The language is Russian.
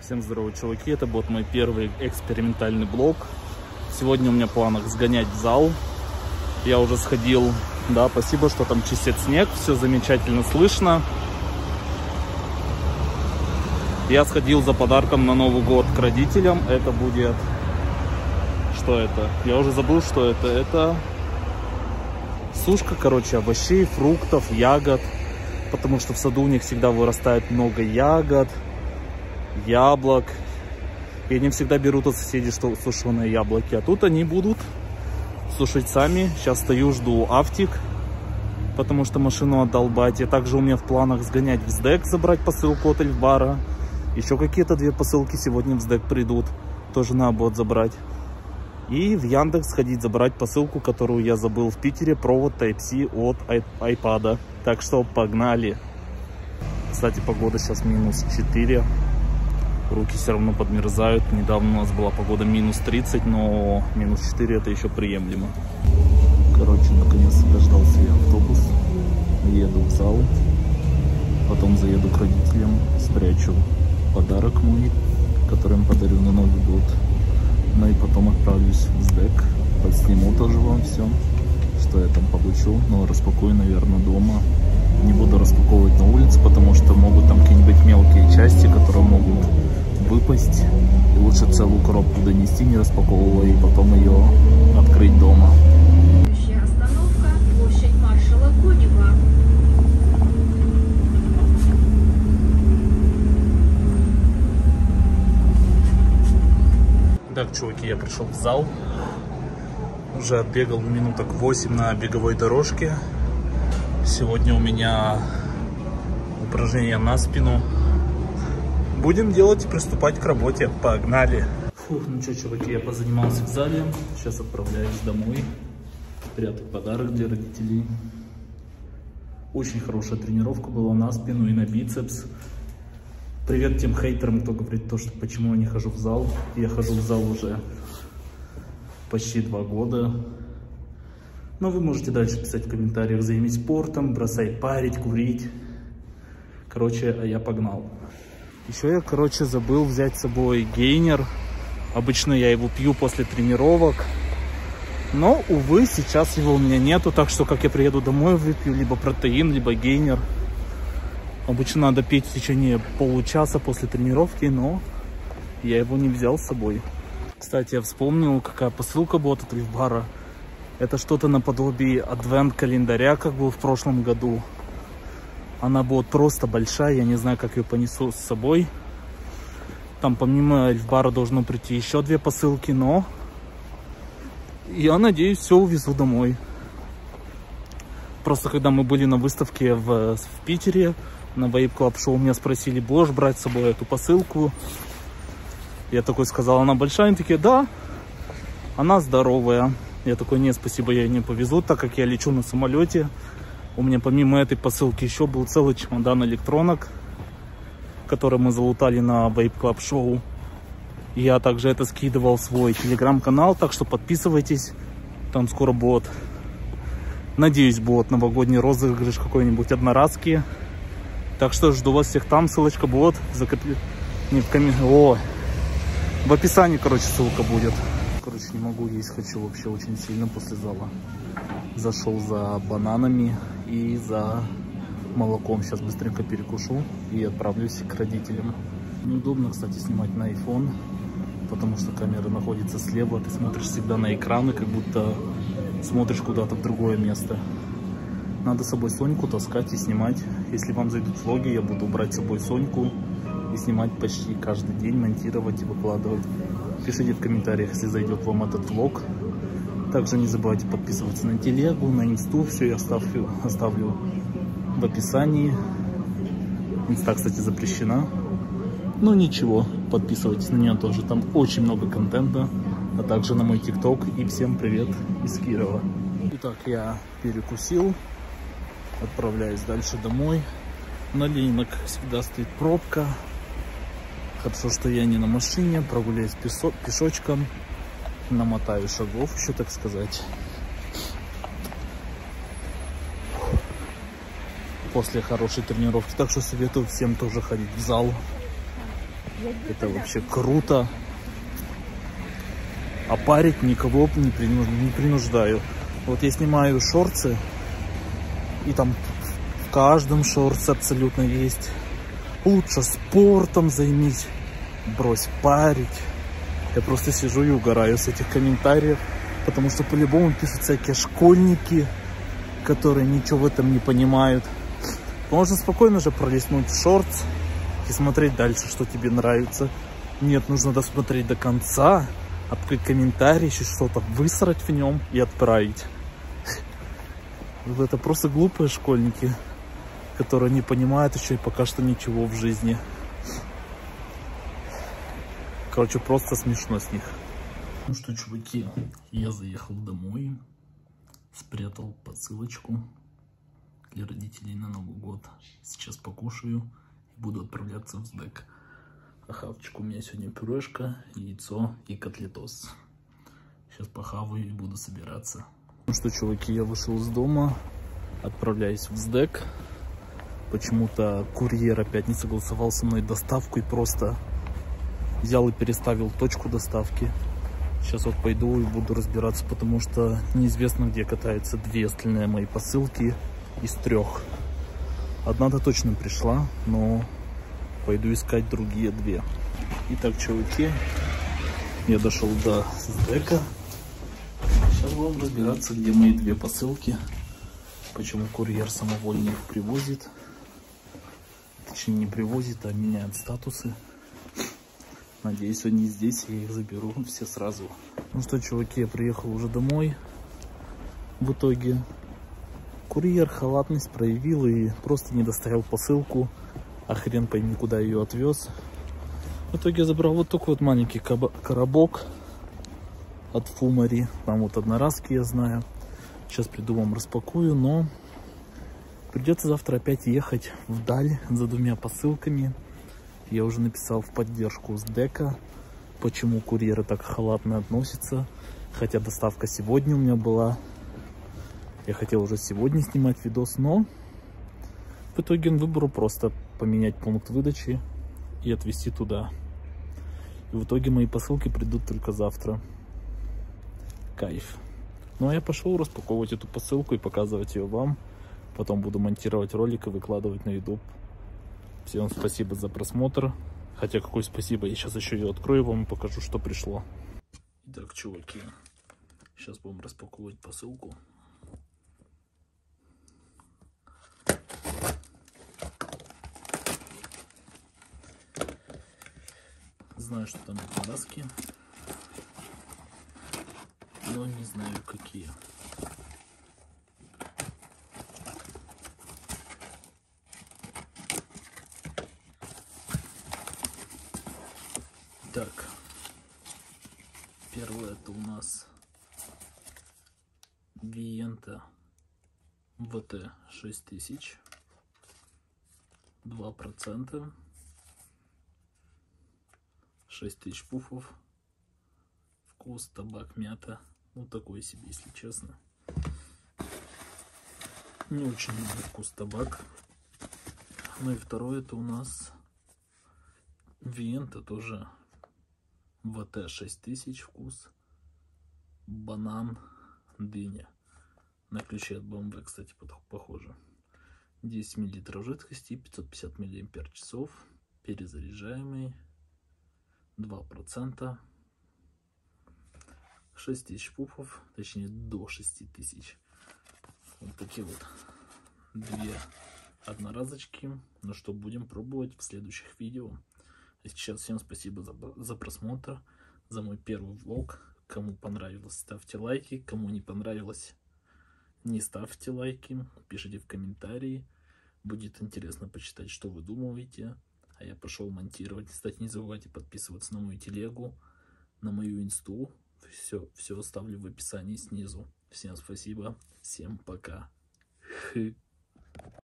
Всем здорово, чуваки, это будет мой первый экспериментальный блог. Сегодня у меня в планах сгонять в зал. Я уже сходил, да, спасибо, что там чистит снег, все замечательно слышно. Я сходил за подарком на Новый год к родителям. Это будет... Что это? Я уже забыл, что это. Это сушка, короче, овощей, фруктов, ягод. Потому что в саду у них всегда вырастает много ягод, яблок. И они всегда берут от соседей сушеные яблоки. А тут они будут сушить сами. Сейчас стою, жду автик, потому что машину отдал бате. Также у меня в планах сгонять в СДЭК, забрать посылку от Эльфбара. Еще какие-то 2 посылки сегодня в СДЭК придут. Тоже надо будет забрать. И в Яндекс сходить забрать посылку, которую я забыл в Питере. Провод Type-C от iPad. Так что погнали. Кстати, погода сейчас -4. Руки все равно подмерзают. Недавно у нас была погода -30, но -4 это еще приемлемо. Короче, наконец-то дождался я автобус. Еду в зал. Потом заеду к родителям, спрячу подарок мой, который им подарю на Новый год. Ну и потом отправлюсь в СДЭК. Подсниму тоже вам все, что я там получу. Но распакую, наверное, дома. Не буду распаковывать на улице, потому что могут там какие-нибудь мелкие части, которые могут выпасть. И лучше целую коробку донести, не распаковывая, и потом ее открыть дома. Следующая остановка – площадь маршала Конева. Так, чуваки, я пришел в зал. Уже отбегал минуток 8 на беговой дорожке. Сегодня у меня упражнения на спину. Будем делать и приступать к работе. Погнали! Фух, ну что, чуваки, я позанимался в зале. Сейчас отправляюсь домой. Спрятать подарок для родителей. Очень хорошая тренировка была на спину и на бицепс. Привет тем хейтерам, кто говорит то, что почему я не хожу в зал. Я хожу в зал уже почти 2 года. Но вы можете дальше писать в комментариях: займись спортом, бросай парить, курить. Короче, а я погнал. Еще я, короче, забыл взять с собой гейнер. Обычно я его пью после тренировок. Но, увы, сейчас его у меня нету. Так что, как я приеду домой, выпью либо протеин, либо гейнер. Обычно надо пить в течение получаса после тренировки, но я его не взял с собой. Кстати, я вспомнил, какая посылка была от Эльфбара. Это что-то наподобие адвент-календаря, как было в прошлом году. Она будет просто большая, я не знаю, как ее понесу с собой. Там помимо Эльфбара должно прийти еще 2 посылки, но я надеюсь, все увезу домой. Просто когда мы были на выставке в Питере, на Vape Club Show, меня спросили: будешь брать с собой эту посылку? Я такой сказал: она большая? Они такие: да, она здоровая. Я такой: нет, спасибо, я ее не повезу, так как я лечу на самолете. У меня помимо этой посылки еще был целый чемодан электронок, который мы залутали на Vape Club Show. Я также это скидывал в свой телеграм-канал, так что подписывайтесь, там скоро будет, надеюсь, будет новогодний розыгрыш какой-нибудь одноразки. Так что жду вас всех там, ссылочка будет не в в описании, короче, ссылка будет. Короче, не могу есть, хочу вообще очень сильно после зала. Зашел за бананами и за молоком. Сейчас быстренько перекушу и отправлюсь к родителям. Неудобно, кстати, снимать на iPhone, потому что камера находится слева. Ты смотришь всегда на экраны, как будто смотришь куда-то в другое место. Надо с собой Соньку таскать и снимать. Если вам зайдут влоги, я буду брать с собой Соньку и снимать почти каждый день, монтировать и выкладывать. Пишите в комментариях, если зайдет вам этот влог. Также не забывайте подписываться на телегу, на инсту. Все я оставлю в описании. Инста, кстати, запрещена. Но ничего, подписывайтесь на нее тоже. Там очень много контента. А также на мой тикток. И всем привет из Кирова. Итак, я перекусил. Отправляюсь дальше домой. На Ленинок всегда стоит пробка. Хорошо, что я не на машине. Прогуляюсь пешочком. Намотаю шагов еще, так сказать. После хорошей тренировки. Так что советую всем тоже ходить в зал. Это вообще круто. А парить никого не принуждаю. Вот я снимаю шорты, и там в каждом шорте абсолютно есть: лучше спортом займись, брось парить. Я просто сижу и угораю с этих комментариев, потому что по-любому пишут всякие школьники, которые ничего в этом не понимают. Можно спокойно же пролистнуть в шортс и смотреть дальше, что тебе нравится. Нет, нужно досмотреть до конца, открыть комментарий, еще что-то высрать в нем и отправить. Это просто глупые школьники, которые не понимают еще и пока что ничего в жизни. Короче, просто смешно с них. Ну что, чуваки, я заехал домой, спрятал посылочку для родителей на Новый год. Сейчас покушаю и буду отправляться в СДЭК. А хавчик у меня сегодня пюрешка, яйцо и котлетос. Сейчас похаваю и буду собираться. Ну что, чуваки, я вышел из дома, отправляюсь в СДЭК. Почему-то курьер опять не согласовал со мной доставку и просто взял и переставил точку доставки. Сейчас вот пойду и буду разбираться, потому что неизвестно, где катаются две остальные мои посылки из 3. Одна-то точно пришла, но пойду искать другие 2. Итак, чуваки, я дошел до СДЭКа. Сейчас будем разбираться, где мои 2 посылки. Почему курьер самовольно их привозит. Точнее, не привозит, а меняет статусы. Надеюсь, они здесь, я их заберу все сразу. Ну что, чуваки, я приехал уже домой. В итоге курьер халатность проявил и просто не доставил посылку. А хрен пойми, куда ее отвез. В итоге я забрал вот такой вот маленький коробок от Фумари. Там вот одноразки, я знаю. Сейчас приду, вам распакую, но придется завтра опять ехать вдаль за 2 посылками. Я уже написал в поддержку СДЭКа, почему курьеры так халатно относятся. Хотя доставка сегодня у меня была. Я хотел уже сегодня снимать видос, но в итоге выберу просто поменять пункт выдачи и отвезти туда. И в итоге мои посылки придут только завтра. Кайф. Ну а я пошел распаковывать эту посылку и показывать ее вам. Потом буду монтировать ролик и выкладывать на YouTube. Всем спасибо за просмотр. Хотя какое спасибо, я сейчас еще ее открою вам и покажу, что пришло. Итак, чуваки, сейчас будем распаковывать посылку. Знаю, что там краски, но не знаю, какие. Так, первое это у нас Виента ВТ 6000, 2%, 6000 пуфов, вкус табак, мята, ну такой себе, если честно. Не очень люблю вкус табак. Ну и второе это у нас Виента тоже ВТ 6000, вкус банан, дыня. На ключе от BMW, кстати, похоже. 10 мл жидкости, 550 мАч, перезаряжаемый, 2%, 6000 пуфов, точнее до 6000. Вот такие вот 2 одноразочки. Ну что, будем пробовать в следующих видео. А сейчас всем спасибо за просмотр, за мой первый влог. Кому понравилось, ставьте лайки. Кому не понравилось, не ставьте лайки. Пишите в комментарии. Будет интересно почитать, что вы думаете. А я пошел монтировать. Кстати, не забывайте подписываться на мою телегу, на мою инсту. Все оставлю в описании снизу. Всем спасибо. Всем пока.